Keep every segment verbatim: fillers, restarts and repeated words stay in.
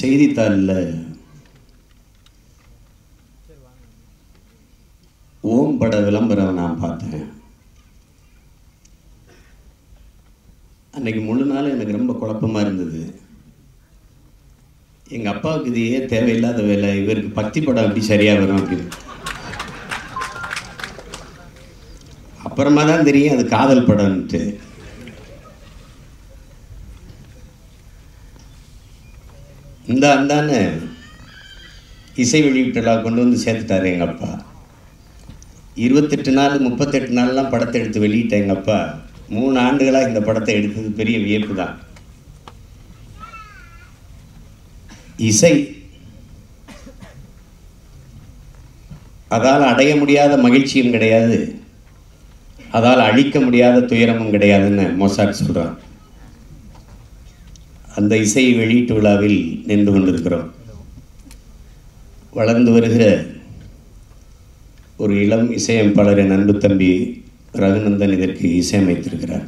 செய்தித்தாளில் ஓம் பட விளம்பரம் நான் பார்த்தேன். அன்னைக்கு முழு நாள் எனக்கு ரொம்ப குழப்பமாக இருந்தது. எங்கள் அப்பாவுக்கு இது ஏன் தேவையில்லாத வேலை, இவருக்கு பக்தி படம் எப்படி சரியாக வரும் அப்படின்னு. அப்புறமா தான் தெரியும் அது காதல் படம்ன்ட்டு. இந்த அந்தான்னு இசை வெளியீட்டெல்லாம் கொண்டு வந்து சேர்த்துட்டாரு எங்கள் அப்பா. இருபத்தெட்டு நாள் முப்பத்தெட்டு நாள்லாம் படத்தை எடுத்து வெளியிட்ட எங்கள் அப்பா மூணு ஆண்டுகளாக இந்த படத்தை எடுத்தது பெரிய வியப்பு தான். இசை அதால் அடைய முடியாத மகிழ்ச்சியும் கிடையாது, அதால் அழிக்க முடியாத துயரமும் கிடையாதுன்னு மொசாட் சொல்கிறான். அந்த இசை வெளியீட்டு விழாவில் நின்று கொண்டிருக்கிறோம். வளர்ந்து வருகிற ஒரு இளம் இசையமைப்பாளரின் அன்பு தம்பி ரகுநந்தன் இதற்கு இசையமைத்திருக்கிறார்.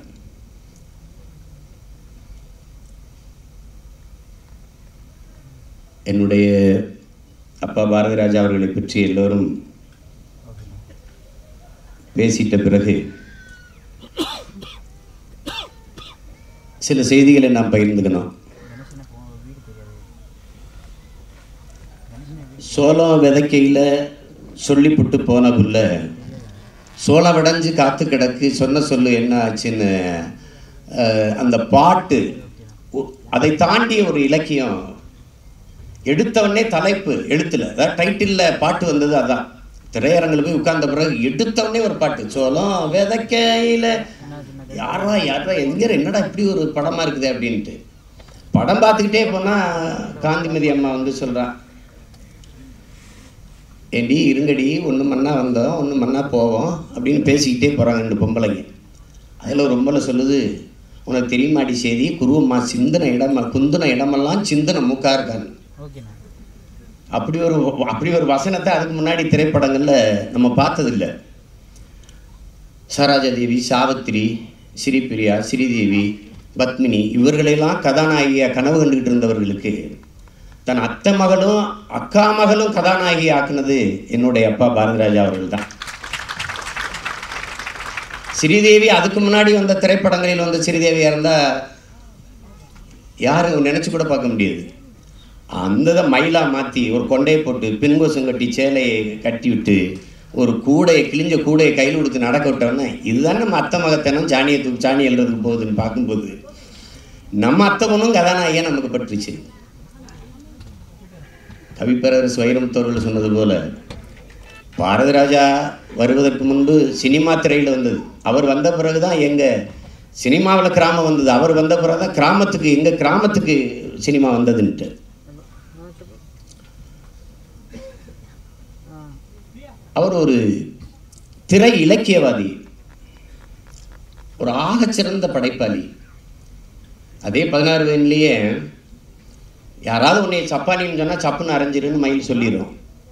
என்னுடைய அப்பா பாரதி ராஜா அவர்களை பற்றி எல்லோரும் பேசிட்ட பிறகு சில செய்திகளை நாம் பகிர்ந்துக்கணும். சோளம் விதைக்கையில் சொல்லிப்புட்டு போன புள்ள சோளம் விடைஞ்சு காத்து கிடக்கு சொன்ன சொல்லு என்ன ஆச்சுன்னு அந்த பாட்டு, அதை தாண்டிய ஒரு இலக்கியம். எடுத்தவொடனே தலைப்பு எழுத்துல, அதாவது டைட்டிலில் பாட்டு வந்தது. அதான் திரையரங்கில் போய் உட்கார்ந்த பிறகு எடுத்தவொடனே ஒரு பாட்டு, சோளம் விதைக்கையில் யாரா யாரா எங்கே என்னடா இப்படி ஒரு படமாக இருக்குது அப்படின்ட்டு படம் பார்த்துக்கிட்டே போனால் காந்திமதி அம்மா வந்து சொல்கிறான், ஏண்டி இருங்கடி ஒன்று மண்ணா வந்தோம் ஒன்று மண்ணா போவோம் அப்படின்னு பேசிக்கிட்டே போகிறாங்க ரெண்டு பொம்பளைங்க. அதில் ஒரு பொம்பளை சொல்லுது, உனக்கு தெரியுமாடி செய்தி, குருவம்மா சிந்தனை இடமா குந்தின இடமெல்லாம் சிந்தனை மூக்கா இருக்கான்னு. அப்படி ஒரு அப்படி ஒரு வசனத்தை அதுக்கு முன்னாடி திரைப்படங்களில் நம்ம பார்த்ததில்லை. சரோஜா தேவி, சாவித்திரி, ஸ்ரீபிரியா, ஸ்ரீதேவி, பத்மினி இவர்களெல்லாம் கதாநாயகியாக கனவு கண்டுகிட்டு இருந்தவர்களுக்கு தன் அத்தை மகளும் அக்கா மகளும் கதாநாயகி ஆக்குனது என்னுடைய அப்பா பாரதி ராஜா அவர்கள் தான். ஸ்ரீதேவி அதுக்கு முன்னாடி வந்த திரைப்படங்களில் வந்த ஸ்ரீதேவியாக இருந்தால் யாரும் நினச்சி கூட பார்க்க முடியாது. அந்த மயிலாக மாற்றி ஒரு கொண்டையை போட்டு பின்கோசம் கட்டி சேலையை கட்டி விட்டு ஒரு கூடையை கிழிஞ்ச கூடையை கையில் கொடுத்து நடக்க விட்டோன்னே இதுதான் நம்ம அத்தை மகத்தனம் சாணியை தூக்கு சாணி எழுறதுக்கு போகுதுன்னு பார்க்கும்போது நம்ம அத்தை பொண்ணும் கதாநாயகியாக நமக்கு பட்டுருச்சு. கவிப்பேரரசு வைரமுத்தவர்கள் சொன்னது போல பாரதி ராஜா வருவதற்கு முன்பு சினிமா திரையில் வந்தது. அவர் வந்த பிறகு தான் எங்கள் சினிமாவில் கிராமம் வந்தது. அவர் வந்த பிறகு தான் கிராமத்துக்கு எங்கள் கிராமத்துக்கு சினிமா வந்ததுன்ட்டு. அவர் ஒரு திரை இலக்கியவாதி, ஒரு ஆகச்சிறந்த படைப்பாளி. அதே பதினாறு வயதுலேயே யாராவது உன்னை சப்பானின்னு சொன்னால் சப்புன்னு அரைஞ்சிருன்னு மயில் சொல்லிடும்.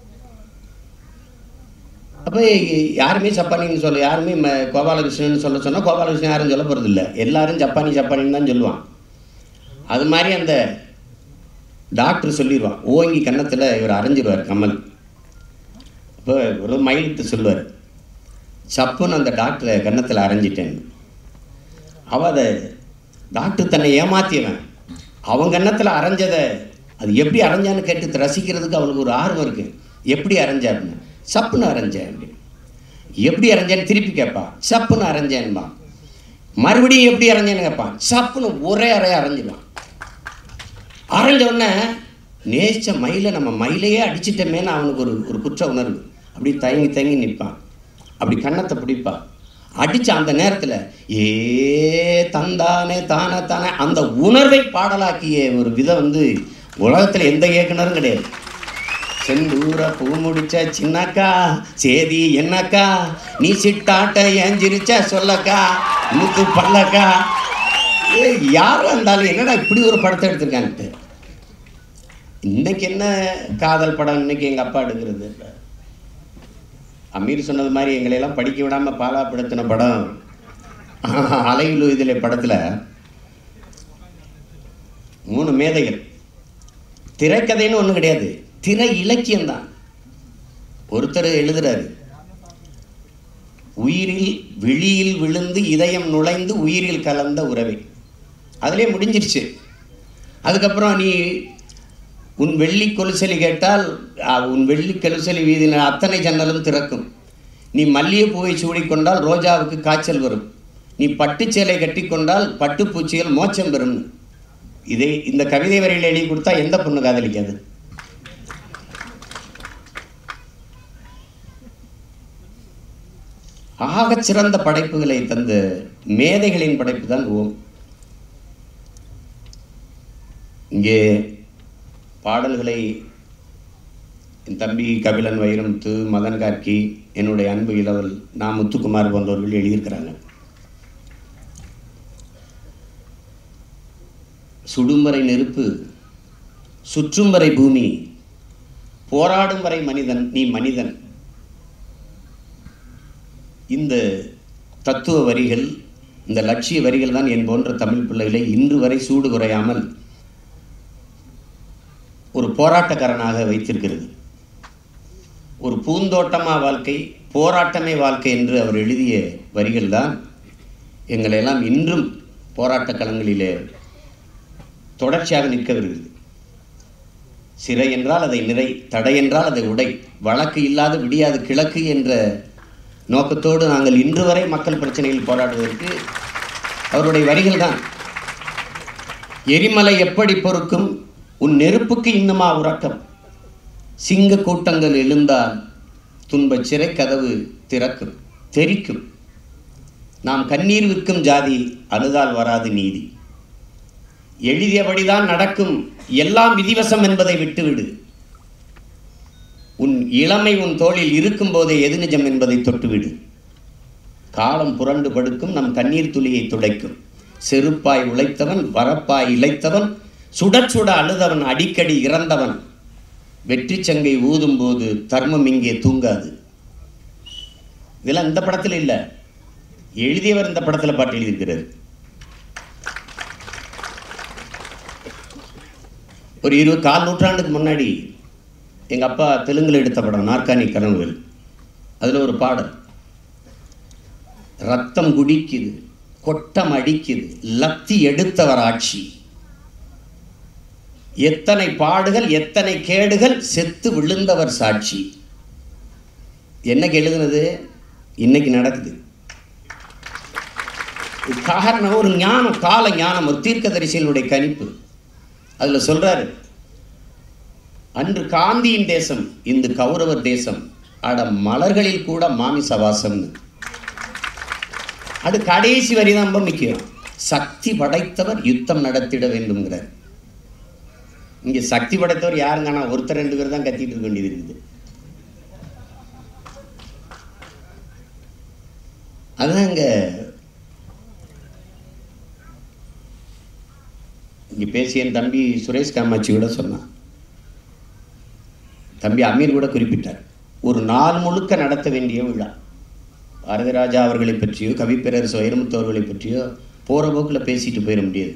அப்போ யாருமே சப்பானின்னு சொல்ல, யாருமே ம கோபாலகிருஷ்ணன் சொல்ல சொன்னால் கோபாலகிருஷ்ணன் யாரும் சொல்ல போகிறது இல்லை, எல்லாரும் ஜப்பானி ஜப்பானின்னு தான் சொல்லுவான். அது மாதிரி அந்த டாக்டர் சொல்லிடுவான், ஓங்கி கன்னத்தில் இவர் அரைஞ்சிடுவார் கமல். இப்போ ஒரு மயிலுக்கு சொல்லுவார், சப்புன்னு அந்த டாக்டரை கன்னத்தில் அரைஞ்சிட்டேன்னு. அவள் அதை டாக்டர் தன்னை ஏமாத்தியவன், அவன் கன்னத்தில் அரைஞ்சதை அது எப்படி அரைஞ்சான்னு கேட்டு ரசிக்கிறதுக்கு அவளுக்கு ஒரு ஆர்வம் இருக்குது. எப்படி அரைஞ்சாருன்னு, சப்புன்னு அரைஞ்சேன் அப்படின்னு. எப்படி அரைஞ்சேன்னு திருப்பி கேட்பான், சப்புன்னு அரைஞ்சேன்பா. மறுபடியும் எப்படி அரைஞ்சேன்னு கேட்பான், சப்புன்னு ஒரே அறைய அரைஞ்சிடுவான். அரைஞ்ச உடனே நேச்ச மயிலை நம்ம மயிலையே அடிச்சிட்டமேன்னு அவனுக்கு ஒரு ஒரு குற்ற உணர்வு. அப்படி தயங்கி தயங்கி நிற்பான், அப்படி கன்னத்தை பிடிப்பான். அடித்த அந்த நேரத்தில் ஏ தந்தானே தானே தானே அந்த உணர்வை பாடலாக்கிய ஒரு விதம் வந்து உலகத்தில் எந்த இயக்குனரும் கிடையாது. செந்தூர பூ முடிச்ச சின்னக்கா சேதி என்னக்கா, நீ சிட்டாட்ட ஏஞ்சிருச்ச சொல்லக்கா முத்து பல்லக்கா, யாரும் இருந்தாலும் என்னடா இப்படி ஒரு படத்தை எடுத்திருக்கான்ட்டு. இன்னைக்கு என்ன காதல் படம் இன்னைக்கு எங்கள் அப்பா எடுக்கிறது. அமீர் சொன்னது மாதிரி எங்களையெல்லாம் படிக்க விடாமல் பாலாப்படுத்தின படம் அலையுலு. இதில் படத்தில் மூணு மேதைகள் திரைக்கதைன்னு ஒன்றும் கிடையாது, திரை இலக்கியம்தான். ஒருத்தர் எழுதுறாரு, உயிரில் விழியில் விழுந்து இதயம் நுழைந்து உயிரில் கலந்த உறவை. அதிலே முடிஞ்சிருச்சு. அதுக்கப்புறம் நீ உன் வெள்ளி கொலுசலி கேட்டால் உன் வெள்ளி கொலுசலி வீதியில் அத்தனை ஜன்னலும் திறக்கும். நீ மல்லிகைப்பூவை சூடிக்கொண்டால் ரோஜாவுக்கு காய்ச்சல் வரும். நீ பட்டுச்சேலை கட்டி கொண்டால் பட்டுப்பூச்சிகள் மோட்சம் பெறும். இதை இந்த கவிதை வரியில் எழுதி கொடுத்தா எந்த பொண்ணு காதலிக்காது? ஆகச் சிறந்த படைப்புகளை தந்த மேதைகளின் படைப்பு தான் ஓம். இங்கே பாடல்களை என் தம்பி கபிலன் வைரமுத்து, மதன் கார்கி, என்னுடைய அன்பு இளவல் நா முத்துக்குமார் போன்றவர்கள் எழுதியிருக்கிறாங்க. சுடும் வரை நெருப்பு, சுற்றும் வரை பூமி, போராடும் வரை மனிதன், நீ மனிதன். இந்த தத்துவ வரிகள், இந்த லட்சிய வரிகள் தான் என் போன்ற தமிழ் பிள்ளைகளை இன்று வரை சூடு குறையாமல் ஒரு போராட்டக்காரனாக வைத்திருக்கிறது. ஒரு பூந்தோட்டமா வாழ்க்கை, போராட்டமே வாழ்க்கை என்று அவர் எழுதிய வரிகள் தான் எங்களெல்லாம் இன்றும் போராட்ட களங்களிலே தொடர்ச்சியாக நிற்க வருகிறது. சிறை என்றால் அதை நிறை, தடை என்றால் அதை உடை, வழக்கு இல்லாத விடியாது கிழக்கு என்ற நோக்கத்தோடு நாங்கள் இன்று வரை மக்கள் பிரச்சனையில் போராடுவதற்கு அவருடைய வரிகள் தான். எரிமலை எப்படி பொறுக்கும், உன் நெருப்புக்கு இன்னுமா உறக்கம், சிங்க கூட்டங்கள் எழுந்தால் துன்ப சிறை கதவு திறக்கும் தெரிக்கும், நாம் கண்ணீர் விற்கும் ஜாதி அழுதால் வராது நீதி, எழுதியபடிதான் நடக்கும் எல்லாம் விதிவசம் என்பதை விட்டுவிடு, உன் இளமை உன் தோளில் இருக்கும் போதே எது நிஜம் என்பதை தொட்டுவிடு, காலம் புரண்டு படுக்கும் நம் கண்ணீர் துளியை துடைக்கும், செருப்பாய் உழைத்தவன் வரப்பாய் இழைத்தவன் சுட சுட அழுதவன் அடிக்கடி இறந்தவன், வெற்றி சங்கை ஊதும் போது தர்மம் இங்கே தூங்காது. இதெல்லாம் இந்த படத்தில் இல்லை, எழுதியவர் இந்த படத்தில் பாட்டு எழுதியிருக்கிறார். ஒரு இருபது கால் நூற்றாண்டுக்கு முன்னாடி எங்கள் அப்பா தெலுங்கில் எடுத்த படம் நாற்காலி கனவுகள். அதில் ஒரு பாடல், ரத்தம் குடிக்குது கொட்டம் அடிக்குது லத்தி எடுத்தவர் ஆட்சி, எத்தனை பாடுகள் எத்தனை கேடுகள் செத்து விழுந்தவர் சாட்சி. என்னைக்கு எழுதுனது? இன்னைக்கு நடக்குது. காரணம் ஒரு ஞானம், கால ஞானம், ஒரு தீர்க்கதரிசிகளுடைய கணிப்பு. அதில் சொல்றாரு, அன்று காந்தியின் தேசம் இந்து கௌரவர் தேசம், அட மலர்களில் கூட மாமிசவாசம்னு. அது கடைசி வரிதான் ரொம்ப முக்கியம். சக்தி படைத்தவர் யுத்தம் நடத்திட வேண்டும்ங்கிறார். இங்கே சக்தி படைத்தவர் யாருங்கன்னா ஒருத்தர் ரெண்டு பேர் தான் கத்திட்டு இருக்க வேண்டியது இருக்குது. அதுதான் இங்க இங்கே பேசிய என் தம்பி சுரேஷ் காமாட்சி கூட சொன்னான், தம்பி அமீர் கூட குறிப்பிட்டார், ஒரு நாள் முழுக்க நடத்த வேண்டிய விழா. பாரதிராஜா அவர்களை பற்றியோ கவிப்பேரரசு வைரமுத்து அவர்களை பற்றியோ போகிற போக்கில் பேசிட்டு போயிட முடியாது.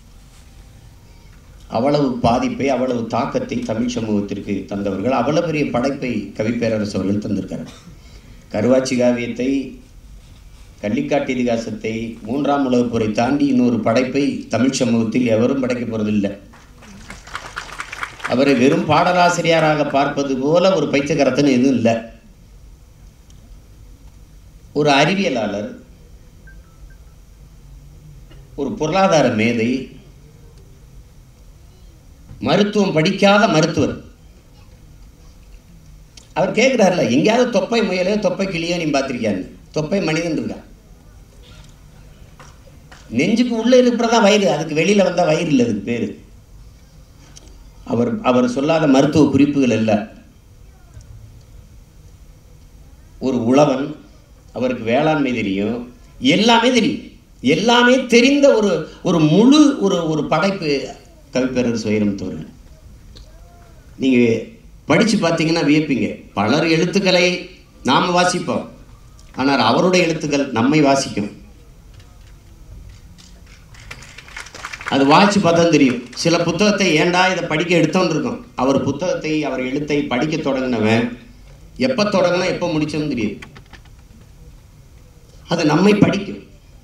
அவ்வளவு பாதிப்பை, அவ்வளவு தாக்கத்தை தமிழ் சமூகத்திற்கு தந்தவர்கள், அவ்வளவு பெரிய படைப்பை கவிப்பேரரசு அவர்கள் தந்திருக்கிறார். கருவாச்சி காவியத்தை, கள்ளிக்காட்டு இதிகாசத்தை, மூன்றாம் உலகப் போரை தாண்டி இன்னொரு படைப்பை தமிழ் சமூகத்தில் எவரும் படைக்க போறதில்லை. அவரை வெறும் பாடலாசிரியராக பார்ப்பது போல ஒரு பைத்தியக்காரத்தன் எதுவும் இல்லை. ஒரு அறிவியலாளர், ஒரு பொருளாதார மேதை, மருத்துவம் படிக்காத மருத்துவர். அவர் கேட்கிறார்ல, எங்கேயாவது தொப்பை முயலையோ தொப்பை கிளியோ நீ பார்த்திருக்கியான்னு. தொப்பை மனிதன் இருக்கா, நெஞ்சுக்கு உள்ள இருக்கிறதா வயிறு, அதுக்கு வெளியில வந்தா வயிறு இல்லை, அதுக்கு பேரு. அவர் அவர் சொல்லாத மருத்துவ குறிப்புகள் அல்ல. ஒரு உழவன், அவருக்கு வேளாண்மை தெரியும், எல்லாமே தெரியும், எல்லாமே தெரிந்த ஒரு ஒரு முழு ஒரு ஒரு படைப்பு கவிப்பேரரசு வைரமுத்து அவர்கள். நீங்க படிச்சு பார்த்தீங்கன்னா வியப்பீங்க. பலர் எழுத்துக்களை நாம் வாசிப்போம், ஆனால் அவருடைய எழுத்துக்கள் நம்மை வாசிக்கும். அது வாட்சி பார்த்தா தெரியும். சில புத்தகத்தை ஏண்டா இதை படிக்க எடுத்தோன்னு இருக்கும். அவர் புத்தகத்தை அவர் எழுத்தை படிக்க தொடங்கினவன் எப்போ தொடங்கினா எப்போ முடிச்சோன்னு தெரியும். அது நம்மை படிக்கும்.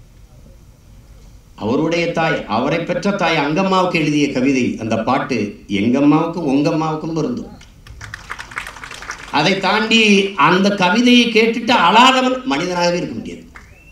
அவருடைய தாய், அவரை பெற்ற தாய் அங்கம்மாவுக்கு எழுதிய கவிதை, அந்த பாட்டு எங்கம்மாவுக்கும் உங்கம்மாவுக்கும் பொருந்தும். அதை தாண்டி அந்த கவிதையை கேட்டுட்டு அழாதவன் மனிதனாகவே இருக்க முடியாது.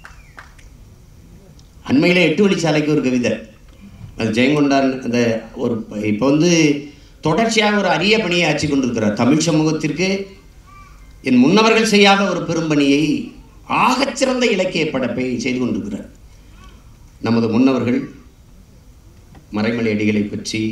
அண்மையில எட்டு வழிச்சாலைக்கு ஒரு கவிதை, அது ஜெயங்கொண்டான் அந்த ஒரு இப்போ வந்து தொடர்ச்சியாக ஒரு அரிய பணியை ஆட்சி கொண்டிருக்கிறார். தமிழ் சமூகத்திற்கு என் முன்னவர்கள் செய்யாத ஒரு பெரும்பணியை, ஆகச்சிறந்த இலக்கிய படைப்பை செய்து கொண்டிருக்கிறார். நமது முன்னவர்கள் மறைமலை அடிகளை பற்றி,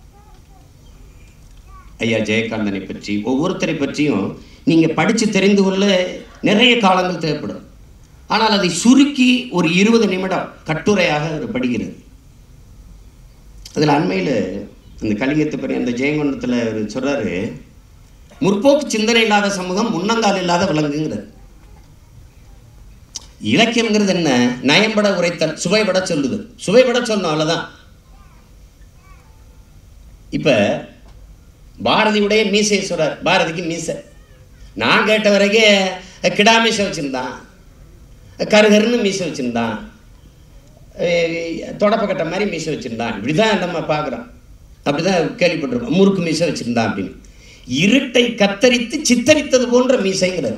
ஐயா ஜெயகாந்தனை பற்றி, ஒவ்வொருத்தரை பற்றியும் நீங்கள் படித்து தெரிந்து கொள்ள நிறைய காலங்கள் தேவைப்படும். ஆனால் அதை சுருக்கி ஒரு இருபது நிமிடம் கட்டுரையாக அவர் படிக்கிறது. அதில் அண்மையில் இந்த கலிங்கத்தை பற்றி அந்த ஜெயங்கொண்டத்தில் அவர் சொல்கிறாரு, முற்போக்கு சிந்தனை இல்லாத சமூகம் முன்னங்கால் இல்லாத விலங்குங்கிறது. இலக்கியம்ங்கிறது என்ன? நயம்பட உரைத்தல், சுவைபட சொல்லுது. சுவைபட சொல்லணும், அவ்வளோதான். இப்போ பாரதியுடைய மீசையை சொல்கிறார். பாரதிக்கு மீசை நான் கேட்ட வரைக்கும் கிடா மீசை வச்சுருந்தான், கருகருன்னு மீசை வச்சுருந்தான், தொடப்ப கட்ட மாதிரி மீசை வச்சுருந்தான். இப்படி தான் நம்ம பார்க்குறோம், அப்படி தான் கேள்விப்பட்டிருக்கோம். முறுக்கு மீசை வச்சுருந்தான் அப்படின்னு. இருட்டை கத்தரித்து சித்தரித்தது போன்ற மீசைங்கிறது.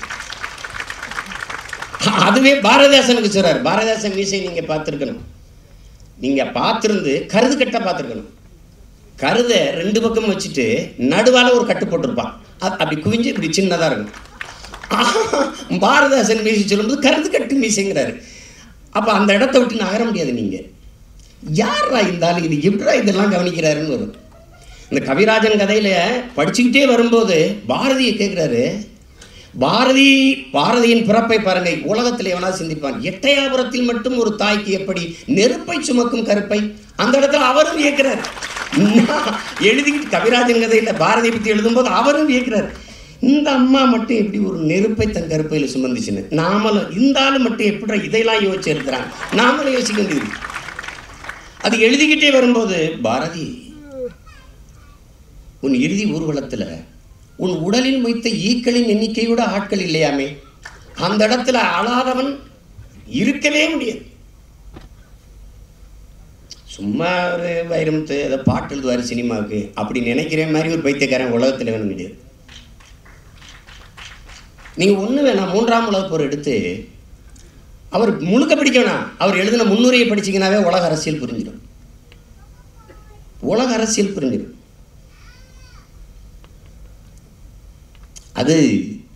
அதுவே பாரதிதாசனுக்கு சொல்றாரு. பாரதிதாசன் மீசை நீங்கள் பார்த்துருக்கணும். நீங்கள் பார்த்துருந்து கருது கட்ட பார்த்துருக்கணும். கருதை ரெண்டு பக்கம் வச்சுட்டு நடுவால் ஒரு கட்டு போட்டிருப்பான். அது அப்படி குவிஞ்சு இப்படி சின்னதாக இருக்கும். பாரதிதாசன் மீசை சொல்லும்போது கருது கட்டு மீசைங்கிறாரு. அப்போ அந்த இடத்த விட்டு நகர முடியாது. நீங்கள் யாரா இருந்தாலும் இது எப்படா இதெல்லாம் கவனிக்கிறாருன்னு வரும். இந்த கவிராஜன் கதையில் படிச்சுக்கிட்டே வரும்போது பாரதியை கேட்குறாரு. பாரதி பாரதியின் பிறப்பை பாருங்க. உலகத்தில் எவனா சிந்திப்பான், எட்டயாபுரத்தில் மட்டும் ஒரு தாய்க்கு எப்படி நெருப்பை சுமக்கும் கருப்பை, அந்த இடத்துல அவரும் வியக்கிறார். எழுதிக்கிட்டு கவிராஜன் கதையில் பாரதியை பற்றி எழுதும்போது அவரும் வியக்கிறார். இந்த அம்மா மட்டும் எப்படி ஒரு நெருப்பை தன் கருப்பையில் சுமந்துச்சுன்னு. நாமளும் இந்த ஆளு மட்டும் எப்படி இதையெல்லாம் யோசிச்சு இருக்கிறாங்க, நாமளும் யோசிக்க வேண்டியது. அது எழுதிக்கிட்டே வரும்போது, பாரதி உன் இறுதி ஊர்வலத்தில் உன் உடலில் மொய்த்த ஈக்களின் எண்ணிக்கையோட ஆட்கள் இல்லையாமே, அந்த இடத்துல அழாதவன் இருக்கவே முடியாது. சும்மா ஒரு வைரமுத்து அதை பாட்டு எழுதுவார் சினிமாவுக்கு அப்படி நினைக்கிற மாதிரி ஒரு பைத்தியக்காரன் உலகத்தில் வேணும் கிடையாது. நீங்கள் ஒன்று வேணாம், மூன்றாம் உலக போர் எடுத்து அவர் முழுக்க படிக்க வேணாம், அவர் எழுதின முன்னுரையை படிச்சிங்கனாவே உலக அரசியல் புரிஞ்சிடும். உலக அரசியல் புரிஞ்சிடும். அது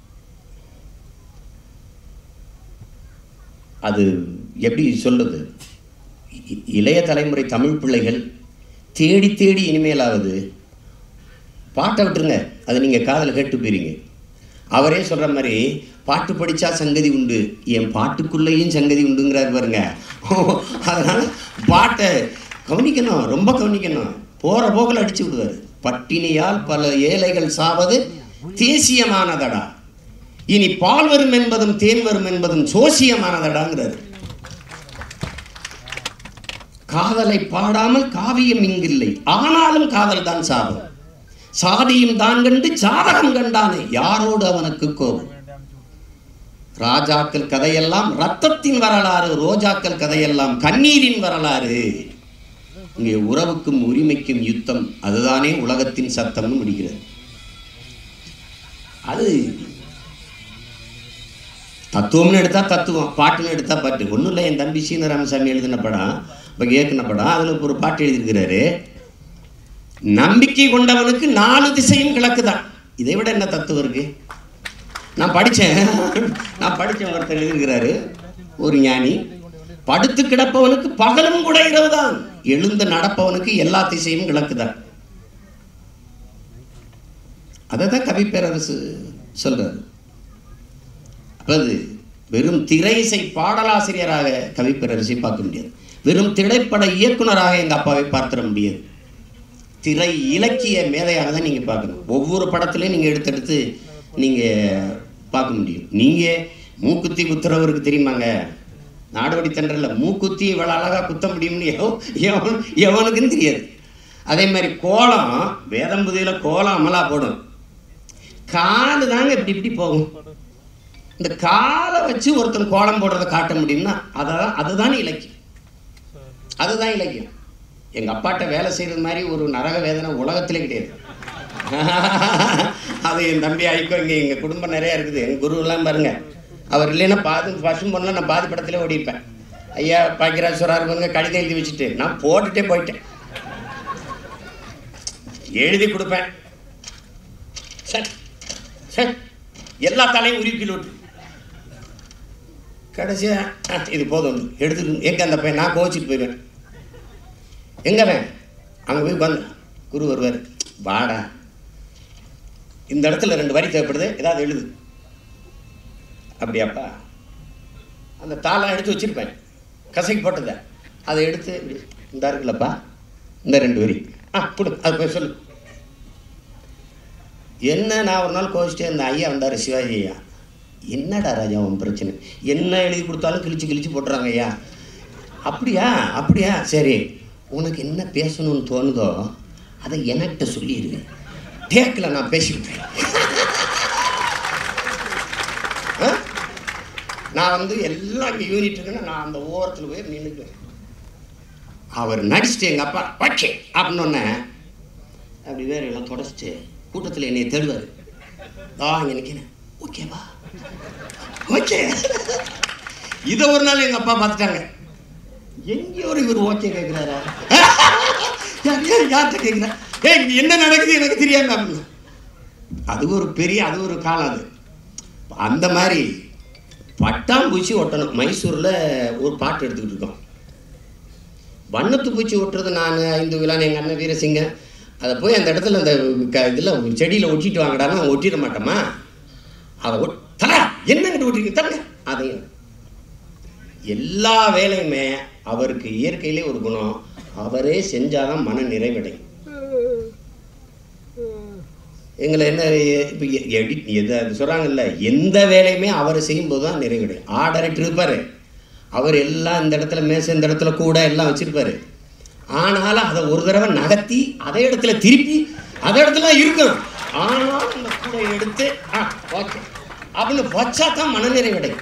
அது எப்படி சொல்றது, இளைய தலைமுறை தமிழ் பிள்ளைகள் தேடி தேடி இனிமேலாவது பாட்டை விட்டுருங்க, அது நீங்கள் காதில் கேட்டு போயிருங்க. அவரே சொல்கிற மாதிரி பாட்டு படித்தா சங்கதி உண்டு, என் பாட்டுக்குள்ளேயும் சங்கதி உண்டுங்கிறார் பாருங்க. அதனால் பாட்டை கவனிக்கணும், ரொம்ப கவனிக்கணும். போகிற போக்கில் அடித்து விடுவார். பட்டினியால் பல ஏழைகள் சாவது தேசியமானதடா, இனி பால் வரும் என்பதும் தேன் வரும் என்பதும் சோசியமானதடாங்கிறார். காதலை பாடாமல் காவியம் இங்கில்லை, ஆனாலும் காதல் தான் சாபம். சாதியும் தான் கண்டு சாதகம் கண்டானே, யாரோடு அவனுக்கு கோபம். ராஜாக்கள் கதையெல்லாம் ரத்தத்தின் வரலாறு, ரோஜாக்கள் கதையெல்லாம் கண்ணீரின் வரலாறு. இங்கே உறவுக்கும் உரிமைக்கும் யுத்தம், அதுதானே உலகத்தின் சத்தம்னு முடிக்கிறது. அது தத்துவம்னு எடுத்தா தத்துவம், பாட்டுன்னு எடுத்தா பாட்டு. ஒன்றும் இல்லை, என் தம்பி சீன ராமசாமி எழுதின படம், இப்போ இயக்குன படம், அதில் ஒரு பாட்டு எழுதியிருக்கிறாரு. நம்பிக்கை கொண்டவனுக்கு நாலு திசையும் கிழக்குதான். இதை விட என்ன தத்துவம் இருக்கு? நான் படித்தேன் நான் படித்தேன் ஒருத்தர் எழுதியிருக்கிறாரு, ஒரு ஞானி. படுத்து கிடப்பவனுக்கு பகலும் கூட இரவு தான், எழுந்து நடப்பவனுக்கு எல்லா திசையும் கிழக்குதான். அதை தான் கவிப்பேரரசு சொல்றாரு. அது வெறும் திரை இசை பாடலாசிரியராக கவிப்பேரரசை பார்க்க முடியாது, வெறும் திரைப்பட இயக்குனராக எங்கள் அப்பாவை பார்த்துட முடியாது. திரை இலக்கிய மேதையாக தான் நீங்கள் பார்க்கணும். ஒவ்வொரு படத்துலையும் நீங்கள் எடுத்தெடுத்து நீங்கள் பார்க்க முடியும். நீங்கள் மூக்குத்தி குத்துறவருக்கு தெரியுமாங்க, நாடோடி தென்றல மூக்குத்தி இவ்வளோ அழகாக குத்த முடியும்னு எவ எவன் எவனுக்குன்னு தெரியாது. அதே மாதிரி கோலம், வேதம்புதியில் கோலம் அமலா போடும், காலு தாங்க இப்படி இப்படி போகும். இந்த காலை வச்சு ஒருத்தன் கோலம் போடுறதை காட்ட முடியும்னா அதான் அதுதான் இலக்கியம், அதுதான் இலக்கியம். எங்கள் அப்பாட்ட வேலை செய்கிறது மாதிரி ஒரு நரக வேதனை உலகத்திலே கிடையாது. அது என் தம்பி ஆயிக்கோ. இங்கே எங்கள் குடும்பம் நிறையா இருக்குது. எங்கள் குருவெல்லாம் பாருங்க, அவர் இல்லைன்னா பாதி பசும் பொண்ணில் நான் பாதி படத்திலே ஓடிப்பேன். ஐயா பாக்கியராஜ்வரா இருப்பாங்க, கடிதம் எழுதி வச்சுட்டு நான் போட்டுகிட்டே போயிட்டேன். எழுதி கொடுப்பேன், சார் சார் எல்லா தலையும் உருப்பில் விட்டு கடைசியாக இது போதும் எடுத்துட்டு எங்கே அந்த பையன் நான் கோச்சிட்டு போயிடுவேன். எங்கவே அங்கே போய் உட்காந்து குரு வருவார், வாடா இந்த இடத்துல ரெண்டு வரி தேவைப்படுது, ஏதாவது எழுது. அப்படியாப்பா, அந்த தாளம் எடுத்து வச்சுருப்பேன், கசைக்கு போட்டதை அதை எடுத்து இந்த இருக்குல்லப்பா இந்த ரெண்டு வரி ஆ கொடு, அது போய் சொல்லு. என்ன நான் ஒரு நாள் கோச்சிட்டே இருந்தேன். ஐயா வந்தார், சிவாஜி ஐயா. என்னடா ராஜா உன் பிரச்சனை, என்ன எழுதி கொடுத்தாலும் கிழிச்சு கிழிச்சு போட்டுறாங்க ஐயா. அப்படியா அப்படியா சரி, உனக்கு என்ன பேசணும்னு தோணுதோ அதை என்கிட்ட சொல்லிடு, டேக்கில் நான் பேசிக்கிட்டேன். நான் வந்து எல்லாம் இங்கே யூனிட் இருக்குன்னா நான் அந்த ஓரத்தில் போய் நின்றுக்குவேன். அவர் நடிச்சுட்டு எங்கள் அப்பா ஓகே அப்படின்னொன்னே அப்படி வேற எல்லாம் தொடச்சிட்டு கூட்டத்தில் என்னை தேடுவார். ஆ இங்கே நிற்கிறேன், ஓகேவா ஓகே. இதை ஒரு நாள் எங்கள் அப்பா பார்த்துட்டாங்க, எங்கேயோ இவர் ஓகே கேட்குறாரா, யார்கிட்ட கேட்குறா, ஏ என்ன நடக்குது எனக்கு தெரியாம அப்படின்னு. அது ஒரு பெரிய அது ஒரு காலம். அது அந்த மாதிரி பட்டாம்பூச்சி ஒட்டணும். மைசூரில் ஒரு பாட்டு எடுத்துக்கிட்டு இருக்கோம், வண்ணத்து பூச்சி ஒட்டுறது நான் ஐந்து விழான்னு எங்கள் அண்ணன் வீரசிங்க. அதை போய் அந்த இடத்துல அந்த க இதில் செடியில் ஒட்டிட்டு வாங்கடான்னா அவன் ஒட்டிட மாட்டோமா, அதை ஒட் தரா என்னங்கிட்ட ஒட்டிருக்கு தரங்க. அதையும் எல்லா வேலையுமே அவருக்கு இயற்கையிலே ஒரு குணம், அவரே செஞ்சாதான் மன நிறைவடையும். எங்களை என்ன இப்போ எடிட் எது அது சொல்கிறாங்கல்ல, எந்த வேலையுமே அவர் செய்யும்போது தான் நிறைவடையும். ஆர்டரைட்டு இருப்பார் அவர், எல்லாம் இந்த இடத்துல மேசை இந்த இடத்துல கூட எல்லாம் வச்சுருப்பார். ஆனாலும் அதை ஒரு தடவை நகர்த்தி அதே இடத்துல திருப்பி அதே இடத்துல இருக்கும். ஆனாலும் அந்த கூட எடுத்து ஆ ஓகே அப்படின்னு வச்சா தான் மனநிறைவடையும்.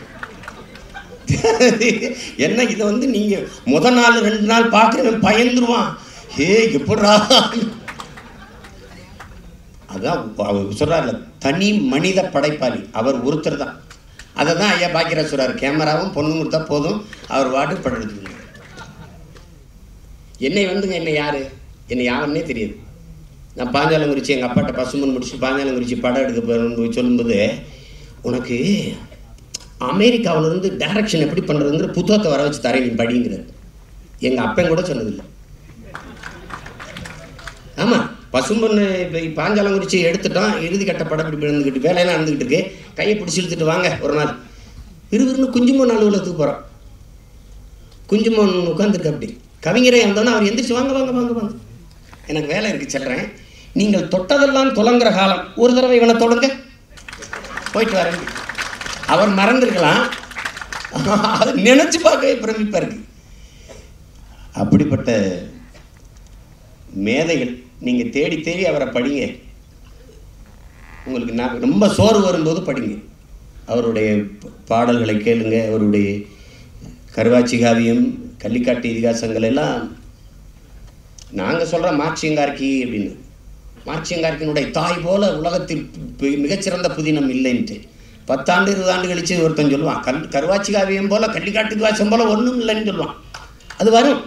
என்ன இதை வந்து நீங்கள் முத நாள் ரெண்டு நாள் பார்க்குறவன் பயந்துருவான், ஏ எப்படா. அதுதான் அவர் சொல்கிறார்ல, தனி மனித படைப்பாளி அவர் ஒருத்தர் தான். அதை தான் ஐயா பாக்கியராஜ் சொல்கிறார், கேமராவும் பொண்ணு கொடுத்தா போதும் அவர் வாட்டு படம் எடுத்துக்கணும். என்னை வந்துங்க என்னை யார் என்னை யாருன்னே தெரியாது. நான் பாஞ்சாலங்குறிச்சி எங்கள் அப்பாட்ட பசுமன் முடிச்சு பாஞ்சாலங்குறிச்சி படம் எடுக்க போய் சொல்லும்போது, உனக்கு அமெரிக்காவிலேருந்து டைரக்ஷன் எப்படி பண்ணுறதுங்கிற புத்தகத்தை வர வச்சு தரேன் நீ படிங்கிறார். எங்கள் அப்பன் கூட சொன்னதில்லை. ஆமாம், பசும்பொண்ணு இப்போ பாஞ்சாலங்குறிச்சி எடுத்துட்டோம், இறுதி கட்ட படம் இப்படி இருந்துக்கிட்டு வேலையெல்லாம் நடந்துக்கிட்டு இருக்கு, கையை பிடிச்சி இழுத்துட்டு வாங்க ஒரு நாள் விறுவிறுன்னு குஞ்சுமோன் அலுவலகத்துக்கு போகிறோம். குஞ்சுமோன் உட்காந்துருக்கு அப்படி, கவிஞரே வந்தோன்னா அவர் எந்திரிச்சு வாங்க வாங்க வாங்க வாங்க எனக்கு வேலை இருக்குது சொல்கிறேன், நீங்கள் தொட்டதெல்லாம் தொலைங்கிற காலம், ஒரு தடவை இவனை தொடுங்க போயிட்டு வரேன். அவர் மறந்துருக்கலாம், அது நினச்சி பார்க்கவே பிரமிப்பாக இருக்கு. அப்படிப்பட்ட மேதைகள் நீங்கள் தேடி தேடி அவரை படிங்க. உங்களுக்கு நான் ரொம்ப சோறு வரும்போது படிங்க, அவருடைய பாடல்களை கேளுங்க. அவருடைய கருவாச்சி காவியம், கள்ளிக்காட்டு இதிகாசங்கள் எல்லாம் நாங்கள் சொல்கிற மார்க்சியங்கார்கி அப்படின்னு, மார்க்சியங்கார்கினுடைய தாய் போல உலகத்தில் மிகச்சிறந்த புதினம் இல்லைன்ட்டு பத்தாண்டு இருபது ஆண்டு கழிச்சு ஒருத்தன் சொல்லுவான், கல் கருவாச்சி காவியம் போல கள்ளிக்காட்டு இதிகாசம் போல ஒன்றும் இல்லைன்னு சொல்லுவான். அது வரும்.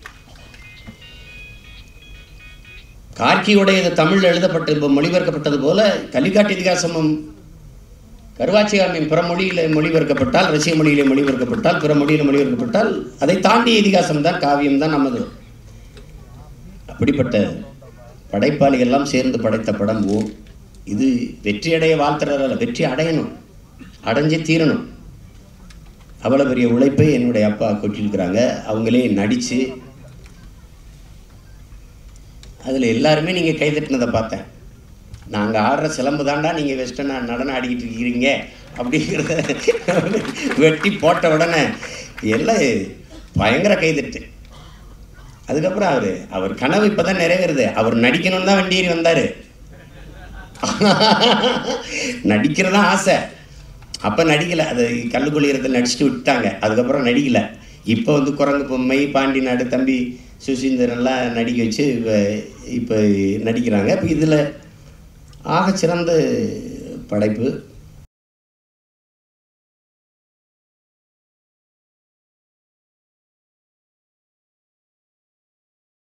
கார்கியுடைய இது தமிழில் எழுதப்பட்டு இப்போ மொழிபெயர்க்கப்பட்டது போல கள்ளிக்காட்டு இதிகாசமும் கருவாச்சி காவியம் பிற மொழியில் மொழிபெயர்க்கப்பட்டால், ரஷ்ய மொழியிலே மொழிபெயர்க்கப்பட்டால், பிற மொழியில் மொழிபெயர்க்கப்பட்டால் அதை தாண்டிய இதிகாசம் தான், காவியம் தான் நமது. அப்படிப்பட்ட படைப்பாளிகள்லாம் சேர்ந்து படைத்த படம் ஓ. இது வெற்றி அடைய வாழ்த்துறதால, வெற்றி அடையணும், அடைஞ்சே தீரணும். அவ்வளோ பெரிய உழைப்பை என்னுடைய அப்பா கொட்டியிருக்கிறாங்க. அவங்களே நடித்து அதில் எல்லாருமே நீங்கள் கைதட்டினதை பார்த்தேன். நாங்கள் ஆடுற சிலம்பு தாண்டா நீங்கள் வெஸ்டர்ன் நடனம் ஆடிக்கிட்டு இருக்கிறீங்க அப்படிங்கிறத வெட்டி போட்ட உடனே எல்லாம் பயங்கர கைதட்டு. அதுக்கப்புறம் அவர் அவர் கனவு இப்போ தான் நிறைவேறுது. அவர் நடிக்கணும்னு தான் வண்டியேறி வந்தார். நடிக்கிறதா ஆசை. அப்போ நடிக்கலை, அது கல்லுக்குழியத்தில் நடிச்சுட்டு விட்டாங்க. அதுக்கப்புறம் நடிக்கலை. இப்போ வந்து குரங்கு பொம்மை, பாண்டி நாடு, தம்பி சுசீந்திரன்லாம் நடிக்க வச்சு இப்போ இப்போ நடிக்கிறாங்க. இப்போ இதில் ஆகச்சிறந்த படைப்பு